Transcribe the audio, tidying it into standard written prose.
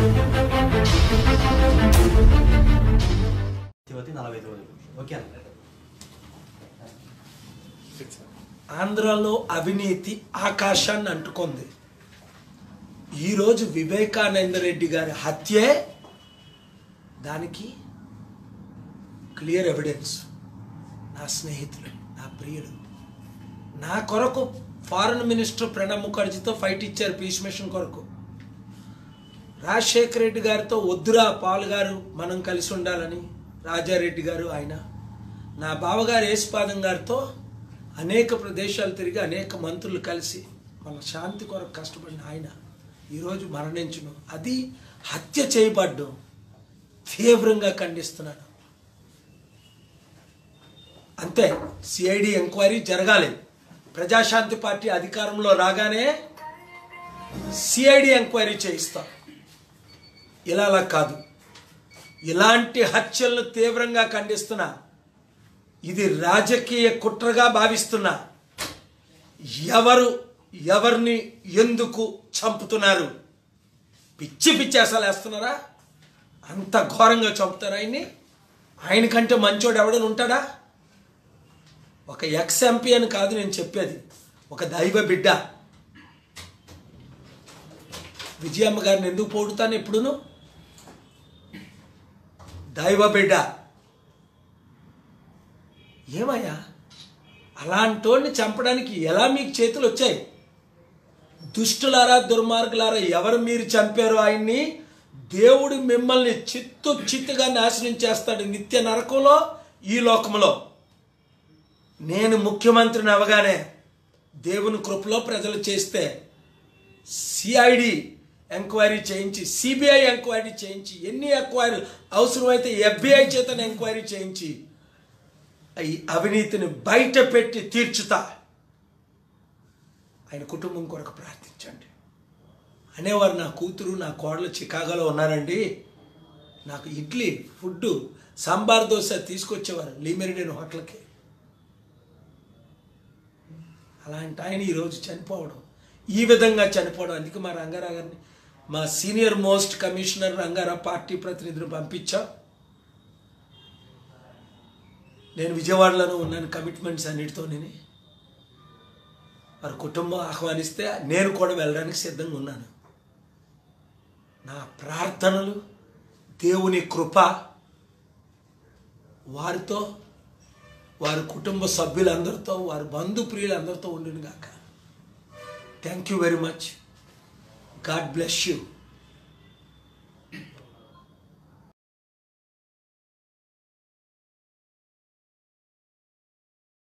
ఆంధ్రలో అవినీతి ఆకాశాన్ని అంటుకుంది. ఈరోజు వివేకానంద రెడ్డి గారి హత్యే దానికి క్లియర్ ఎవిడెన్స్. నా స్నేహితులు, నా ప్రియులు, నా కొరకు ఫారెన్ మినిస్టర్ ప్రణబ్ ముఖర్జీతో ఫైట్ ఇచ్చారు పీస్ మిషన్ కొరకు. రాజశేఖర రెడ్డి గారితో వద్దురా పాల్ గారు మనం కలిసి ఉండాలని రాజారెడ్డి గారు, ఆయన నా బావగారు యేసుపాదం గారితో అనేక ప్రదేశాలు తిరిగి అనేక మంత్రులు కలిసి మన శాంతి కొరకు కష్టపడిన ఆయన ఈరోజు మరణించును. అది హత్య చేయబడ్డం తీవ్రంగా ఖండిస్తున్నాను. అంతే, సిఐడి ఎంక్వైరీ జరగాలి. ప్రజాశాంతి పార్టీ అధికారంలో రాగానే సిఐడి ఎంక్వైరీ చేయిస్తాం. ఇలా కాదు. ఇలాంటి హత్యలను తీవ్రంగా ఖండిస్తున్నా. ఇది రాజకీయ కుట్రగా భావిస్తున్నా. ఎవరిని ఎందుకు చంపుతున్నారు? పిచ్చి పిచ్చి అసలు వేస్తున్నారా? అంత ఘోరంగా చంపుతారా ఆయన్ని? ఆయన కంటే మంచోడు ఎవడని ఉంటాడా? ఒక ఎక్స్ ఎంపీ అని కాదు నేను చెప్పేది, ఒక దైవ బిడ్డ. విజయమ్మ గారిని ఎందుకు పోడుతాను ఎప్పుడును? దైవ బిడ్డ. ఏమయ్యా, అలాంటోడిని చంపడానికి ఎలా మీకు చేతులు వచ్చాయి? దుష్టులారా, దుర్మార్గులారా, ఎవరు మీరు చంపారో ఆయన్ని దేవుడు మిమ్మల్ని చిత్తుగా నాశనం చేస్తాడు, నిత్య నరకంలో, ఈ లోకంలో. నేను ముఖ్యమంత్రిని అవగానే దేవుని కృపలో ప్రజలు చేస్తే సిఐడి ఎంక్వైరీ చేయించి, సిబిఐ ఎంక్వైరీ చేయించి, ఎన్ని ఎంక్వైరీలు అవసరమైతే FBI చేత ఎంక్వైరీ చేయించి ఈ అవినీతిని బయట పెట్టి తీర్చుతా. ఆయన కుటుంబం కొరకు ప్రార్థించండి అనేవారు. నా కూతురు, నా కోడలు చికాగోలో ఉన్నారండి. నాకు ఇడ్లీ, ఫుడ్డు, సాంబార్ దోశ తీసుకొచ్చేవారు లీమెరిడియన్ హోటల్కి. అలాంటి ఆయన ఈరోజు చనిపోవడం, ఈ విధంగా చనిపోవడం. అందుకే మా రంగారావు గారిని, మా senior most commissioner Rangarao party ప్రతినిధులు పంపించా. నేను విజయవాడలోనే ఉన్నాను కమిట్మెంట్స్ అన్నిటితో. వారి కుటుంబం ఆహ్వానిస్తే నేను కూడా వెళ్ళడానికి సిద్ధంగా ఉన్నాను. నా ప్రార్థనలు, దేవుని కృప వారితో, వారి కుటుంబ సభ్యులందరితో, వారి బంధు ప్రియులందరితో ఉండును గాక. Thank you very much. God bless you.